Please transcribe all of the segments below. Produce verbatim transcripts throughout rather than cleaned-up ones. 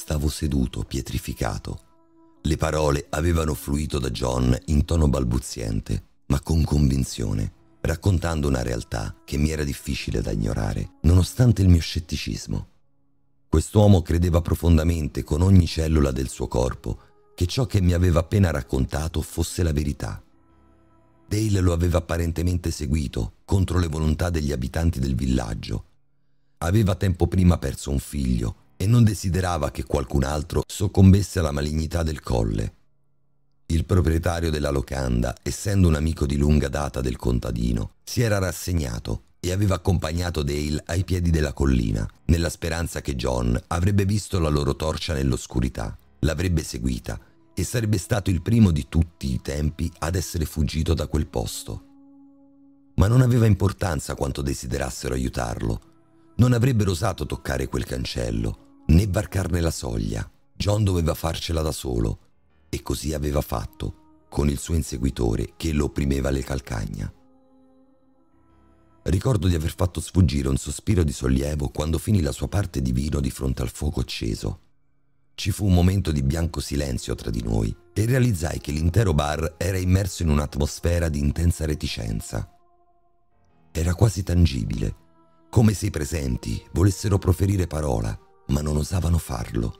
Stavo seduto, pietrificato. Le parole avevano fluito da John in tono balbuziente, ma con convinzione, raccontando una realtà che mi era difficile da ignorare, nonostante il mio scetticismo. Quest'uomo credeva profondamente con ogni cellula del suo corpo che ciò che mi aveva appena raccontato fosse la verità. Dale lo aveva apparentemente seguito contro le volontà degli abitanti del villaggio. Aveva tempo prima perso un figlio e non desiderava che qualcun altro soccombesse alla malignità del colle. Il proprietario della locanda, essendo un amico di lunga data del contadino, si era rassegnato e aveva accompagnato Dale ai piedi della collina, nella speranza che John avrebbe visto la loro torcia nell'oscurità, l'avrebbe seguita e sarebbe stato il primo di tutti i tempi ad essere fuggito da quel posto. Ma non aveva importanza quanto desiderassero aiutarlo. Non avrebbero osato toccare quel cancello, né varcarne la soglia. John doveva farcela da solo, e così aveva fatto, con il suo inseguitore che lo opprimeva alle calcagna. Ricordo di aver fatto sfuggire un sospiro di sollievo quando finì la sua parte di vino di fronte al fuoco acceso. Ci fu un momento di bianco silenzio tra di noi e realizzai che l'intero bar era immerso in un'atmosfera di intensa reticenza. Era quasi tangibile, come se i presenti volessero proferire parola, ma non osavano farlo.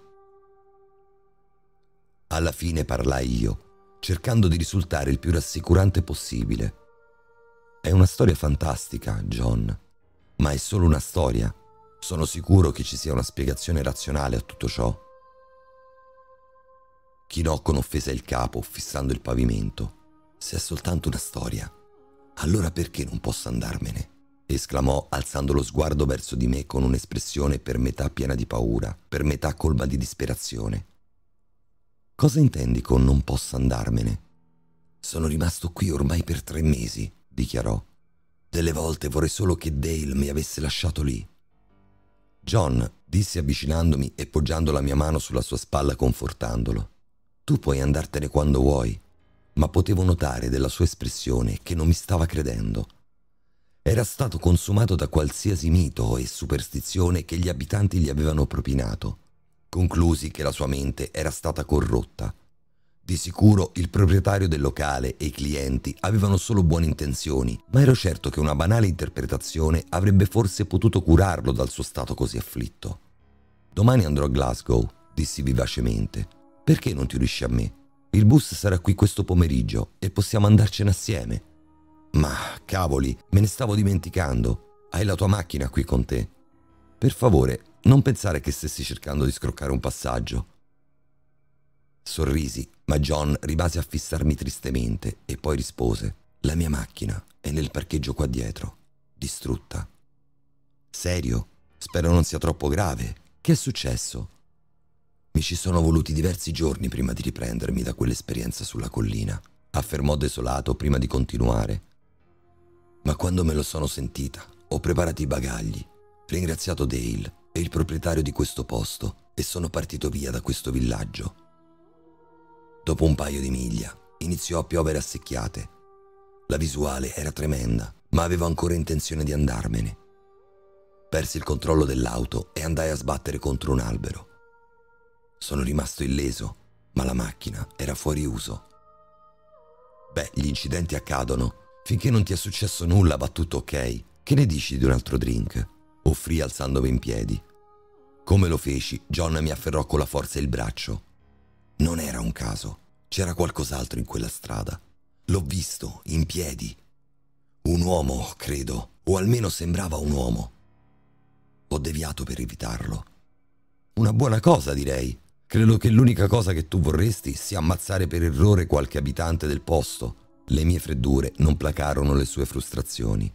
Alla fine parlai io, cercando di risultare il più rassicurante possibile. È una storia fantastica, John, ma è solo una storia. Sono sicuro che ci sia una spiegazione razionale a tutto ciò. Chinò con offesa il capo, fissando il pavimento. Se è soltanto una storia, allora perché non posso andarmene? Esclamò, alzando lo sguardo verso di me con un'espressione per metà piena di paura, per metà colma di disperazione. Cosa intendi con non posso andarmene? Sono rimasto qui ormai per tre mesi, dichiarò. Delle volte vorrei solo che Dale mi avesse lasciato lì. John, dissi avvicinandomi e poggiando la mia mano sulla sua spalla confortandolo. Tu puoi andartene quando vuoi, ma potevo notare dalla sua espressione che non mi stava credendo. Era stato consumato da qualsiasi mito e superstizione che gli abitanti gli avevano propinato. Conclusi che la sua mente era stata corrotta. Di sicuro il proprietario del locale e i clienti avevano solo buone intenzioni, ma ero certo che una banale interpretazione avrebbe forse potuto curarlo dal suo stato così afflitto. Domani andrò a Glasgow, dissi vivacemente. Perché non ti unisci a me? Il bus sarà qui questo pomeriggio e possiamo andarcene assieme. Ma, cavoli, me ne stavo dimenticando. Hai la tua macchina qui con te. Per favore, non pensare che stessi cercando di scroccare un passaggio. Sorrisi, ma John rimase a fissarmi tristemente e poi rispose: la mia macchina è nel parcheggio qua dietro, distrutta. Serio? Spero non sia troppo grave. Che è successo? Mi ci sono voluti diversi giorni prima di riprendermi da quell'esperienza sulla collina, affermò desolato prima di continuare. Ma quando me lo sono sentita, ho preparato i bagagli, ringraziato Dale e il proprietario di questo posto e sono partito via da questo villaggio. Dopo un paio di miglia iniziò a piovere a secchiate. La visuale era tremenda, ma avevo ancora intenzione di andarmene. Persi il controllo dell'auto e andai a sbattere contro un albero. Sono rimasto illeso, ma la macchina era fuori uso. Beh, gli incidenti accadono. Finché non ti è successo nulla va tutto ok. Che ne dici di un altro drink? Offrì alzandomi in piedi. Come lo feci, John mi afferrò con la forza il braccio. Non era un caso. C'era qualcos'altro in quella strada. L'ho visto, in piedi. Un uomo, credo, o almeno sembrava un uomo. Ho deviato per evitarlo. Una buona cosa, direi. Credo che l'unica cosa che tu vorresti sia ammazzare per errore qualche abitante del posto. Le mie freddure non placarono le sue frustrazioni.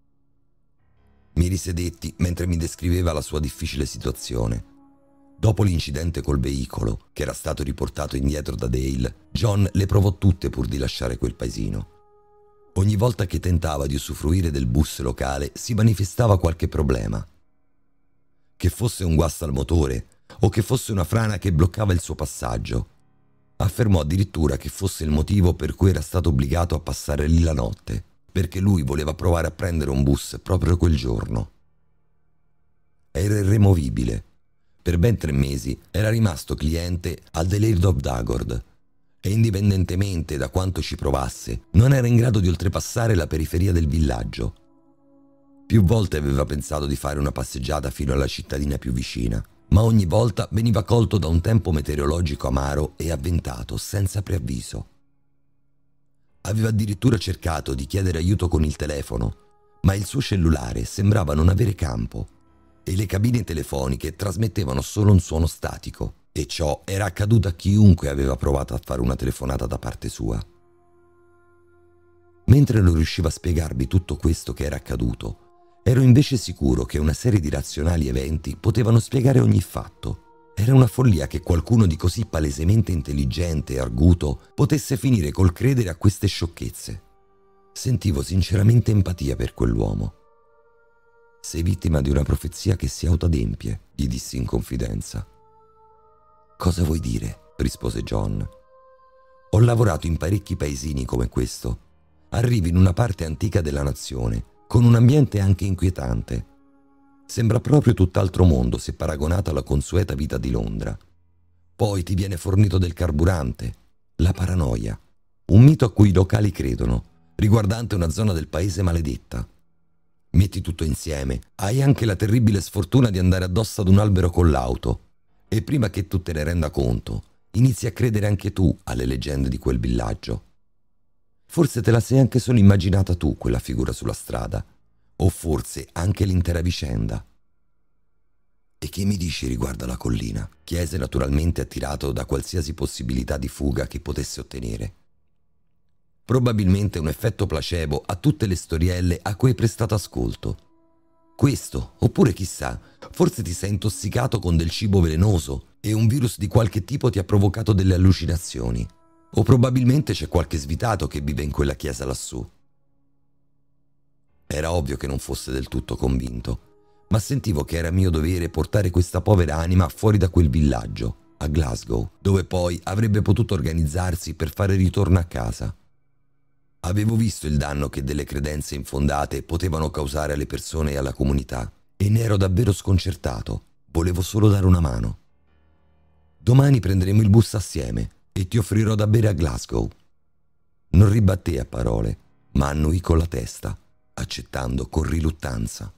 Mi risedetti mentre mi descriveva la sua difficile situazione. Dopo l'incidente col veicolo, che era stato riportato indietro da Dale, John le provò tutte pur di lasciare quel paesino. Ogni volta che tentava di usufruire del bus locale si manifestava qualche problema. Che fosse un guasto al motore o che fosse una frana che bloccava il suo passaggio. Affermò addirittura che fosse il motivo per cui era stato obbligato a passare lì la notte, perché lui voleva provare a prendere un bus proprio quel giorno. Era irremovibile. Per ben tre mesi era rimasto cliente al The Laird of Dagord e indipendentemente da quanto ci provasse, non era in grado di oltrepassare la periferia del villaggio. Più volte aveva pensato di fare una passeggiata fino alla cittadina più vicina, ma ogni volta veniva colto da un tempo meteorologico amaro e avventato senza preavviso. Aveva addirittura cercato di chiedere aiuto con il telefono, ma il suo cellulare sembrava non avere campo e le cabine telefoniche trasmettevano solo un suono statico, e ciò era accaduto a chiunque aveva provato a fare una telefonata da parte sua. Mentre non riusciva a spiegarvi tutto questo che era accaduto, ero invece sicuro che una serie di razionali eventi potevano spiegare ogni fatto. Era una follia che qualcuno di così palesemente intelligente e arguto potesse finire col credere a queste sciocchezze. Sentivo sinceramente empatia per quell'uomo. «Sei vittima di una profezia che si autoadempie», gli dissi in confidenza. «Cosa vuoi dire?» rispose John. «Ho lavorato in parecchi paesini come questo. Arrivi in una parte antica della nazione, con un ambiente anche inquietante. Sembra proprio tutt'altro mondo se paragonato alla consueta vita di Londra. Poi ti viene fornito del carburante, la paranoia, un mito a cui i locali credono, riguardante una zona del paese maledetta. Metti tutto insieme, hai anche la terribile sfortuna di andare addosso ad un albero con l'auto, e prima che tu te ne renda conto, inizi a credere anche tu alle leggende di quel villaggio. Forse te la sei anche solo immaginata tu quella figura sulla strada, o forse anche l'intera vicenda». «E che mi dici riguardo alla collina?» chiese, naturalmente attirato da qualsiasi possibilità di fuga che potesse ottenere. «Probabilmente un effetto placebo a tutte le storielle a cui hai prestato ascolto. Questo, oppure chissà, forse ti sei intossicato con del cibo velenoso e un virus di qualche tipo ti ha provocato delle allucinazioni. O probabilmente c'è qualche svitato che vive in quella chiesa lassù». Era ovvio che non fosse del tutto convinto, ma sentivo che era mio dovere portare questa povera anima fuori da quel villaggio, a Glasgow, dove poi avrebbe potuto organizzarsi per fare ritorno a casa. Avevo visto il danno che delle credenze infondate potevano causare alle persone e alla comunità, e ne ero davvero sconcertato. Volevo solo dare una mano. «Domani prenderemo il bus assieme e ti offrirò da bere a Glasgow». Non ribatté a parole, ma annuì con la testa, accettando con riluttanza.